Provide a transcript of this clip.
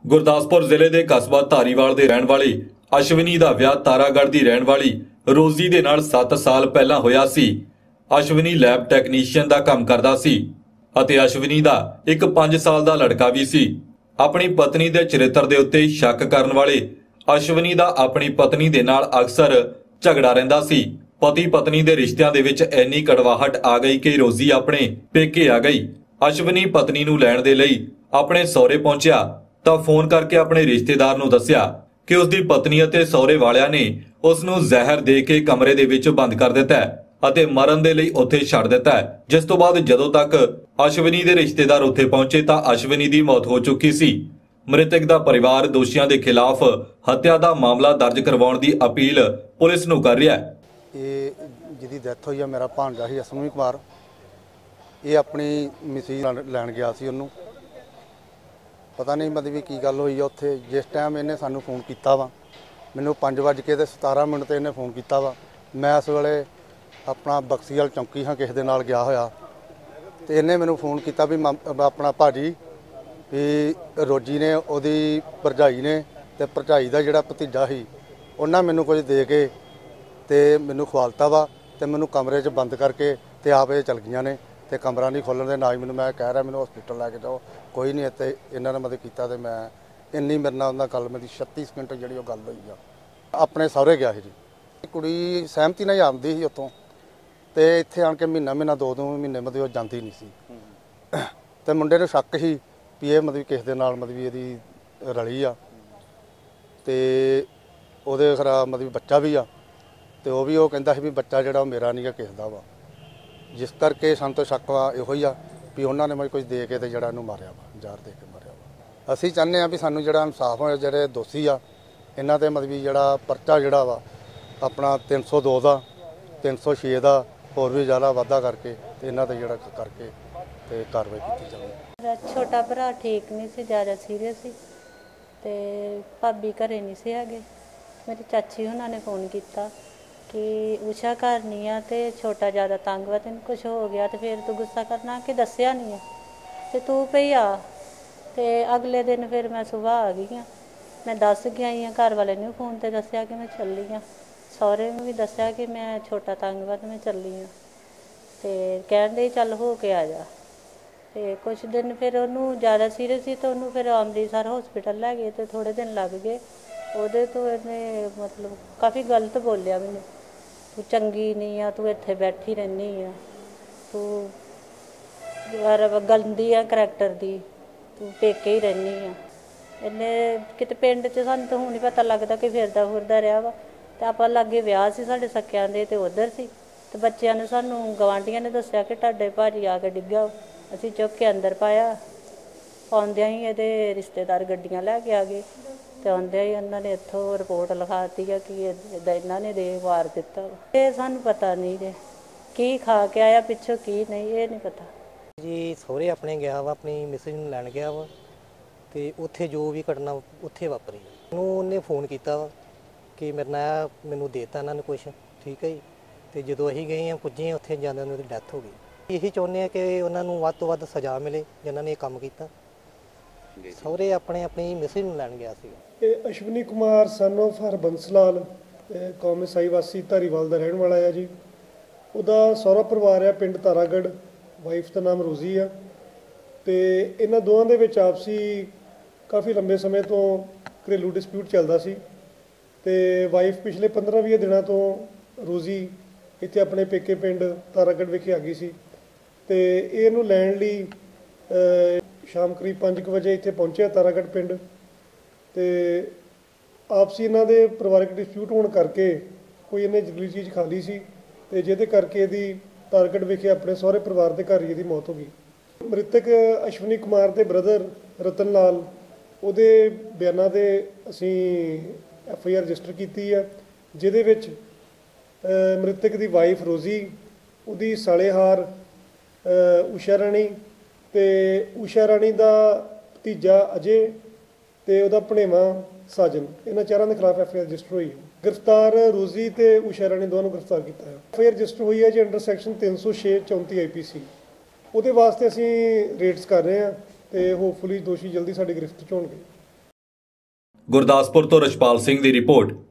ਗੁਰਦਾਸਪੁਰ ਜ਼ਿਲ੍ਹੇ ਦੇ ਕਸਬਾ ਧਾਰੀਵਾਲ ਦੇ ਰਹਿਣ ਵਾਲੇ ਅਸ਼ਵਨੀ ਦਾ ਵਿਆਹ ਤਾਰਾਗੜ੍ਹ ਦੀ ਰਹਿਣ ਵਾਲੀ ਰੋਜ਼ੀ ਦੇ ਨਾਲ 7 ਸਾਲ ਪਹਿਲਾਂ ਹੋਇਆ ਸੀ। ਅਸ਼ਵਨੀ ਲੈਬ ਟੈਕਨੀਸ਼ੀਅਨ ਦਾ ਕੰਮ ਕਰਦਾ ਸੀ ਅਤੇ ਅਸ਼ਵਨੀ ਦਾ ਇੱਕ 5 ਸਾਲ ਦਾ ਲੜਕਾ ਵੀ ਸੀ। ਆਪਣੀ ਪਤਨੀ ਦੇ ਚਰਿੱਤਰ ਦੇ ਉੱਤੇ ਸ਼ੱਕ ਕਰਨ ਵਾਲੇ ਅਸ਼ਵਨੀ ਦਾ ਆਪਣੀ ਪਤਨੀ ਦੇ ਨਾਲ ਅਕਸਰ ਝਗੜਾ ਰਹਿੰਦਾ ਸੀ। ਪਤੀ ਪਤਨੀ ਦੇ ਰਿਸ਼ਤਿਆਂ ਦੇ ਵਿੱਚ ਇੰਨੀ ਕੜਵਾਹਟ ਆ ਗਈ ਕਿ ਰੋਜ਼ੀ ਆਪਣੇ ਪੇਕੇ ਆ ਗਈ। ਅਸ਼ਵਨੀ ਪਤਨੀ ਨੂੰ ਲੈਣ ਦੇ ਲਈ ਆਪਣੇ ਸਹੁਰੇ ਪਹੁੰਚਿਆ ਤਾਂ ਫੋਨ ਕਰਕੇ ਆਪਣੇ ਰਿਸ਼ਤੇਦਾਰ ਨੂੰ ਦੱਸਿਆ ਕਿ ਉਸ ਦੀ ਪਤਨੀ ਅਤੇ ਸਹੁਰੇ ਵਾਲਿਆਂ ਨੇ ਉਸ ਨੂੰ ਜ਼ਹਿਰ ਦੇ ਕੇ ਕਮਰੇ ਦੇ ਵਿੱਚ ਬੰਦ ਕਰ ਦਿੱਤਾ ਹੈ ਅਤੇ ਮਰਨ ਦੇ ਲਈ ਉੱਥੇ ਛੱਡ ਦਿੱਤਾ ਹੈ। ਜਿਸ ਤੋਂ ਬਾਅਦ ਜਦੋਂ ਤੱਕ ਅਸ਼ਵਨੀ ਦੇ ਰਿਸ਼ਤੇਦਾਰ ਉੱਥੇ ਪਹੁੰਚੇ ਤਾਂ ਅਸ਼ਵਨੀ ਦੀ ਮੌਤ ਹੋ ਚੁੱਕੀ ਸੀ। ਮ੍ਰਿਤਕ ਦਾ ਪਰਿਵਾਰ ਦੋਸ਼ੀਆਂ ਦੇ ਖਿਲਾਫ ਹੱਤਿਆ ਦਾ ਮਾਮਲਾ ਦਰਜ ਕਰਵਾਉਣ ਦੀ ਅਪੀਲ ਪੁਲਿਸ ਨੂੰ ਕਰ ਰਿਹਾ ਹੈ। ਇਹ ਜਿਹਦੀ ਡੈਥ ਹੋਈ ਆ ਮੇਰਾ ਭਾਂਜਾ ਸੀ ਅਸ਼ਵਨੀ ਕੁਮਾਰ। ਇਹ ਆਪਣੀ ਮਿਸੀ ਲੈਣ ਗਿਆ ਸੀ, ਉਹਨੂੰ ਪਤਾ ਨਹੀਂ ਮਤਲਬ ਕੀ ਗੱਲ ਹੋਈ ਆ ਉੱਥੇ। ਜਿਸ ਟਾਈਮ ਇਹਨੇ ਸਾਨੂੰ ਫੋਨ ਕੀਤਾ ਵਾ, ਮੈਨੂੰ 5:17 ਤੇ ਇਹਨੇ ਫੋਨ ਕੀਤਾ ਵਾ। ਮੈਂ ਇਸ ਵੇਲੇ ਆਪਣਾ ਬਖਸ਼ੀਵਾਲ ਚੌਂਕੀ ਹਾਂ ਕਿਸੇ ਦੇ ਨਾਲ ਗਿਆ ਹੋਇਆ ਤੇ ਇਹਨੇ ਮੈਨੂੰ ਫੋਨ ਕੀਤਾ ਵੀ ਆਪਣਾ ਭਾਜੀ ਵੀ ਰੋਜੀ ਨੇ ਉਹਦੀ ਭਰਜਾਈ ਨੇ ਤੇ ਭਰਜਾਈ ਦਾ ਜਿਹੜਾ ਭਤੀਜਾ ਸੀ ਉਹਨਾਂ ਮੈਨੂੰ ਕੁਝ ਦੇ ਕੇ ਤੇ ਮੈਨੂੰ ਖਵਾਲਤਾ ਵਾ ਤੇ ਮੈਨੂੰ ਕਮਰੇ 'ਚ ਬੰਦ ਕਰਕੇ ਤੇ ਆਪ ਇਹ ਚਲ ਗਈਆਂ ਨੇ ਤੇ ਕਮਰਾ ਨਹੀਂ ਖੋਲ੍ਹਣ ਦੇ ਨਾਲ ਹੀ ਮੈਨੂੰ ਮੈਂ ਕਹਿ ਰਿਹਾ ਮੈਨੂੰ ਹਸਪੀਟਲ ਲੈ ਕੇ ਜਾਓ। ਕੋਈ ਨਹੀਂ ਇੱਥੇ ਇਹਨਾਂ ਨੇ ਮਦਦ ਕੀਤਾ ਤੇ ਮੈਂ ਇੰਨੀ ਮੇਰੇ ਨਾਲ ਉਹਨਾਂ ਗੱਲ ਮੇਰੀ 36 ਸਕਿੰਟ ਜਿਹੜੀ ਉਹ ਗੱਲ ਹੋਈ ਆ। ਆਪਣੇ ਸਹੁਰੇ ਗਿਆ ਸੀ ਜੀ। ਕੁੜੀ ਸਹਿਮਤੀ ਨਾਲ ਆਉਂਦੀ ਸੀ ਉੱਥੋਂ ਤੇ ਇੱਥੇ ਆਣ ਕੇ ਮਹੀਨਾ 2 ਮਹੀਨੇ ਮਤਲਬ ਉਹ ਜਾਂਦੀ ਨਹੀਂ ਸੀ ਤੇ ਮੁੰਡੇ ਨੂੰ ਸ਼ੱਕ ਸੀ ਵੀ ਇਹ ਮਤਲਬ ਕਿਸੇ ਦੇ ਨਾਲ ਮਤਲਬ ਇਹਦੀ ਰਲੀ ਆ ਤੇ ਉਹਦੇ ਖਰਾ ਮਤਲਬ ਬੱਚਾ ਵੀ ਆ ਤੇ ਉਹ ਕਹਿੰਦਾ ਸੀ ਵੀ ਬੱਚਾ ਜਿਹੜਾ ਉਹ ਮੇਰਾ ਨਹੀਂ ਗਾ ਕਿਸੇ ਦਾ ਵਾ। ਜਿਸ ਕਰਕੇ ਸਾਨੂੰ ਤਾਂ ਸ਼ੱਕ ਇਹੋ ਹੀ ਆ ਵੀ ਉਹਨਾਂ ਨੇ ਮੈਨੂੰ ਕੁਝ ਦੇ ਕੇ ਤੇ ਜਿਹੜਾ ਇਹਨੂੰ ਮਾਰਿਆ ਵਾ, ਜ਼ਹਿਰ ਦੇ ਕੇ ਮਾਰਿਆ ਵਾ। ਅਸੀਂ ਚਾਹੁੰਦੇ ਹਾਂ ਵੀ ਸਾਨੂੰ ਜਿਹੜਾ ਇਨਸਾਫ ਹੋਏ, ਜਿਹੜੇ ਦੋਸ਼ੀ ਆ ਇਹਨਾਂ ਤੇ ਮਤਲਬ ਜਿਹੜਾ ਪਰਚਾ ਜਿਹੜਾ ਵਾ ਆਪਣਾ 302 ਦਾ 306 ਦਾ ਹੋਰ ਵੀ ਜ਼ਿਆਦਾ ਵਾਧਾ ਕਰਕੇ ਤੇ ਇਹਨਾਂ ਤੇ ਜਿਹੜਾ ਕਰਕੇ ਤੇ ਕਾਰਵਾਈ ਕੀਤੀ ਜਾਵੇ। ਮੇਰਾ ਛੋਟਾ ਭਰਾ ਠੀਕ ਨਹੀਂ ਸੀ, ਜ਼ਿਆਦਾ ਸੀਰੀਅਸ ਸੀ ਤੇ ਭਾਬੀ ਘਰੇ ਨਹੀਂ ਸੀ ਹੈਗੇ। ਮੇਰੀ ਚਾਚੀ ਉਹਨਾਂ ਨੇ ਫੋਨ ਕੀਤਾ ਕਿ ਉਸ਼ਾ ਘਰ ਨਹੀਂ ਆ ਤੇ ਛੋਟਾ ਜ਼ਿਆਦਾ ਤੰਗ ਵਾ, ਤੈਨੂੰ ਕੁਛ ਹੋ ਗਿਆ ਤੇ ਫਿਰ ਤੂੰ ਗੁੱਸਾ ਕਰਨਾ ਕਿ ਦੱਸਿਆ ਨਹੀਂ ਆ ਤੇ ਤੂੰ ਪਈ ਆ। ਤੇ ਅਗਲੇ ਦਿਨ ਫਿਰ ਮੈਂ ਸੁਬਾਹ ਆ ਗਈ ਹਾਂ। ਮੈਂ ਦੱਸ ਕੇ ਆਈ ਹਾਂ, ਘਰ ਵਾਲੇ ਨੂੰ ਫੋਨ ਤੇ ਦੱਸਿਆ ਕਿ ਮੈਂ ਚੱਲੀ ਹਾਂ, ਸਹੁਰੇ ਨੂੰ ਵੀ ਦੱਸਿਆ ਕਿ ਮੈਂ ਛੋਟਾ ਤੰਗ ਵਾ ਤੇ ਮੈਂ ਚੱਲੀ ਹਾਂ ਤੇ ਕਹਿੰਦੇ ਚੱਲ ਹੋ ਕੇ ਆ ਜਾ। ਤੇ ਕੁਛ ਦਿਨ ਫਿਰ ਉਹਨੂੰ ਜ਼ਿਆਦਾ ਸੀਰੀਅਸ ਸੀ ਤਾਂ ਉਹਨੂੰ ਫਿਰ ਅੰਮ੍ਰਿਤਸਰ ਹਸਪੀਟਲ ਲੈ ਗਏ ਤੇ ਥੋੜ੍ਹੇ ਦਿਨ ਲੱਗ ਗਏ। ਉਹਦੇ ਤੋਂ ਇਹਨੇ ਮਤਲਬ ਕਾਫੀ ਗਲਤ ਬੋਲਿਆ ਮੈਨੂੰ, ਤੂੰ ਚੰਗੀ ਨਹੀਂ ਆ, ਤੂੰ ਇੱਥੇ ਬੈਠੀ ਰਹਿੰਦੀ ਆ, ਤੂੰ ਗੰਦੀ ਆ ਕਰੈਕਟਰ ਦੀ, ਤੂੰ ਪੇਕੇ ਹੀ ਰਹਿੰਦੀ ਆ। ਇਹਨੇ ਕਿਤੇ ਪਿੰਡ 'ਚ ਸਾਨੂੰ ਤਾਂ ਹੁਣ ਹੀ ਪਤਾ ਲੱਗਦਾ ਕਿ ਫਿਰਦਾ ਫੁਰਦਾ ਰਿਹਾ ਵਾ ਤੇ ਆਪਾਂ ਲਾਗੇ ਵਿਆਹ ਸੀ ਸਾਡੇ ਸਕਿਆਂ ਦੇ ਤੇ ਉੱਧਰ ਸੀ ਤੇ ਬੱਚਿਆਂ ਨੇ ਸਾਨੂੰ ਗਵਾਂਢੀਆਂ ਨੇ ਦੱਸਿਆ ਕਿ ਤੁਹਾਡੇ ਭਾਜੀ ਆ ਕੇ ਡਿੱਗਾ। ਅਸੀਂ ਚੁੱਕ ਕੇ ਅੰਦਰ ਪਾਇਆ। ਆਉਂਦਿਆਂ ਹੀ ਇਹਦੇ ਰਿਸ਼ਤੇਦਾਰ ਗੱਡੀਆਂ ਲੈ ਕੇ ਆ ਗਏ ਤੇ ਆਉਂਦਿਆਂ ਹੀ ਉਹਨਾਂ ਨੇ ਇੱਥੋਂ ਰਿਪੋਰਟ ਲਿਖਾ ਦਿੱਤੀ ਆ ਕਿ ਇੱਦਾਂ ਇਹਨਾਂ ਨੇ ਦੇ ਵਾਰ ਦਿੱਤਾ। ਇਹ ਸਾਨੂੰ ਪਤਾ ਨਹੀਂ ਜੇ ਕੀ ਖਾ ਕੇ ਆਇਆ ਪਿੱਛੋਂ ਕੀ ਨਹੀਂ, ਇਹ ਨਹੀਂ ਪਤਾ ਜੀ। ਸਹੁਰੇ ਆਪਣੇ ਗਿਆ ਵਾ, ਆਪਣੀ ਮਿਸਿਸ ਨੂੰ ਲੈਣ ਗਿਆ ਵਾ ਤੇ ਉੱਥੇ ਜੋ ਵੀ ਘਟਨਾ ਉੱਥੇ ਵਾਪਰੀ। ਉਹਨੇ ਫੋਨ ਕੀਤਾ ਵਾ ਕਿ ਮੇਰੇ ਨਾਲ ਮੈਨੂੰ ਦੇਤਾ ਇਹਨਾਂ ਨੇ ਕੁਛ, ਠੀਕ ਹੈ ਜੀ। ਤੇ ਜਦੋਂ ਅਸੀਂ ਗਏ ਹਾਂ ਪੁੱਜੇ ਉੱਥੇ ਜਾਂਦੇ ਉਹਦੀ ਡੈਥ ਹੋ ਗਈ। ਇਹੀ ਚਾਹੁੰਦੇ ਹਾਂ ਕਿ ਉਹਨਾਂ ਨੂੰ ਵੱਧ ਤੋਂ ਵੱਧ ਸਜ਼ਾ ਮਿਲੇ ਜਿਨ੍ਹਾਂ ਨੇ ਇਹ ਕੰਮ ਕੀਤਾ। ਸਹੁਰੇ ਆਪਣੀ ਮਿਸਿਸ ਨੂੰ ਲੈਣ ਗਿਆ ਸੀ। ਇਹ ਅਸ਼ਵਨੀ ਕੁਮਾਰ ਸਨ ਆਫ ਹਰਬੰਸ ਲਾਲ ਕੌਮੀ ਸਾਈ ਵਾਸੀ ਧਾਰੀਵਾਲ ਦਾ ਰਹਿਣ ਵਾਲਾ ਹੈ ਜੀ। ਉਹਦਾ ਸਹੁਰਾ ਪਰਿਵਾਰ ਆ ਪਿੰਡ ਤਾਰਾਗੜ੍ਹ, ਵਾਈਫ ਦਾ ਨਾਮ ਰੋਜ਼ੀ ਆ ਤੇ ਇਹਨਾਂ ਦੋਵਾਂ ਦੇ ਵਿੱਚ ਆਪਸੀ ਕਾਫੀ ਲੰਬੇ ਸਮੇਂ ਤੋਂ ਘਰੇਲੂ ਡਿਸਪਿਊਟ ਚੱਲਦਾ ਸੀ ਤੇ ਵਾਈਫ ਪਿਛਲੇ 15-20 ਦਿਨਾਂ ਤੋਂ ਰੋਜ਼ੀ ਇੱਥੇ ਆਪਣੇ ਪੇਕੇ ਪਿੰਡ ਤਾਰਾਗੜ੍ਹ ਵਿਖੇ ਆ ਗਈ ਸੀ ਤੇ ਇਹਨੂੰ ਲੈਣ ਲਈ ਸ਼ਾਮ ਕਰੀਬ 5 ਵਜੇ ਇੱਥੇ ਪਹੁੰਚਿਆ ਤਾਰਾਗੜ੍ਹ ਪਿੰਡ ਤੇ ਆਪਸੀ ਇਹਨਾਂ ਦੇ ਪਰਿਵਾਰਕ ਡਿਸਪਿਊਟ ਹੋਣ ਕਰਕੇ ਕੋਈ ਇਹਨੇ ਜ਼ਰੂਰੀ ਚੀਜ਼ ਖਾ ਲਈ ਸੀ ਤੇ ਜਿਹਦੇ ਕਰਕੇ ਇਹਦੀ ਤਾਰਾਗੜ੍ਹ ਵਿਖੇ ਆਪਣੇ ਸਹੁਰੇ ਪਰਿਵਾਰ ਦੇ ਘਰ ਹੀ ਇਹਦੀ ਮੌਤ ਹੋ ਗਈ। ਮ੍ਰਿਤਕ ਅਸ਼ਵਨੀ ਕੁਮਾਰ ਦੇ ਬ੍ਰਦਰ ਰਤਨ ਲਾਲ, ਉਹਦੇ ਬਿਆਨਾਂ ਦੇ ਅਸੀਂ FIR ਰਜਿਸਟਰ ਕੀਤੀ ਆ ਜਿਹਦੇ ਵਿੱਚ ਮ੍ਰਿਤਕ ਦੀ ਵਾਈਫ ਰੋਜ਼ੀ, ਉਹਦੀ ਸਾਲੇਹਾਰ ਉਸ਼ਾ ਰਾਣੀ ਤੇ ਉਸ਼ਾ ਰਾਣੀ ਦਾ ਭਤੀਜਾ ਅਜੇ ਤੇ ਉਹਦਾ ਭਣੇਵਾਂ ਸਾਜਨ, ਇਹਨਾਂ ਚਾਰਾਂ ਦੇ ਖਿਲਾਫ FIR ਰਜਿਸਟਰ ਹੋਈ ਹੈ। ਗ੍ਰਿਫਤਾਰ ਰੋਜ਼ੀ ਤੇ ਉਸ਼ਾ ਰਾਣੀ ਦੋਵਾਂ ਨੂੰ ਗ੍ਰਿਫਤਾਰ ਕੀਤਾ ਹੈ। FIR ਰਜਿਸਟਰ ਹੋਈ ਹੈ ਜੀ ਅੰਡਰ ਸੈਕਸ਼ਨ 306 34 IPC। ਉਹਦੇ ਵਾਸਤੇ ਅਸੀਂ ਰੇਡਸ ਕਰ ਰਹੇ ਹਾਂ ਤੇ ਹੋਪਫੁਲੀ ਦੋਸ਼ੀ ਜਲਦੀ ਸਾਡੀ ਗ੍ਰਿਫਤ 'ਚ ਹੋਣਗੇ। ਗੁਰਦਾਸਪੁਰ ਤੋਂ ਰਛਪਾਲ ਸਿੰਘ ਦੀ ਰਿਪੋਰਟ।